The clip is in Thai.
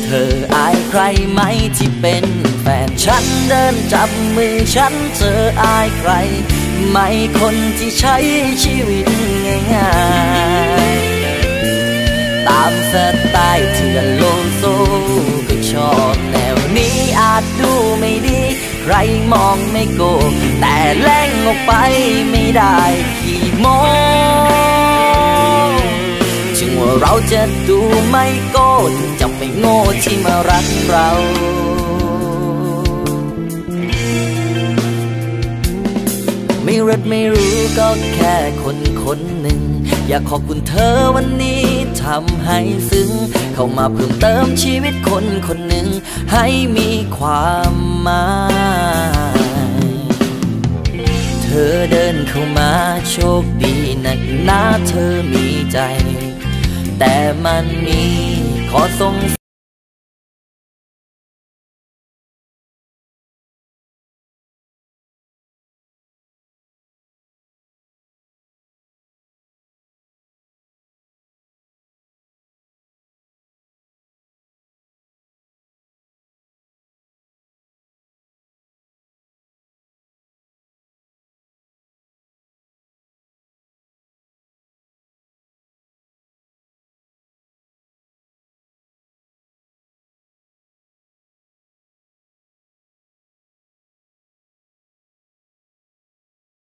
เธออายใครไหมที่เป็นแฟนฉันเดินจับมือฉันเธออายใครไหมคนที่ใช้ชีวิตง่ายๆตามสไตล์เถื่อนโลโซก็ชอบแนวนี้อาจดูไม่ดีใครมองไม่โกงแต่แล่งออกไปไม่ได้ขี้โมถึงว่าเราจะดูไม่โก้ถึงจะไม่โง่ที่มารักเราไม่รักไม่รู้ก็แค่คนคนหนึ่งอยากขอบคุณเธอวันนี้ทำให้ซึ้งเข้ามาเพิ่มเติมชีวิตคนคนหนึ่งให้มีความหมายเธอเดินเข้ามาโชคดีนักหนาเธอมีใจแต่มันมีข้อสง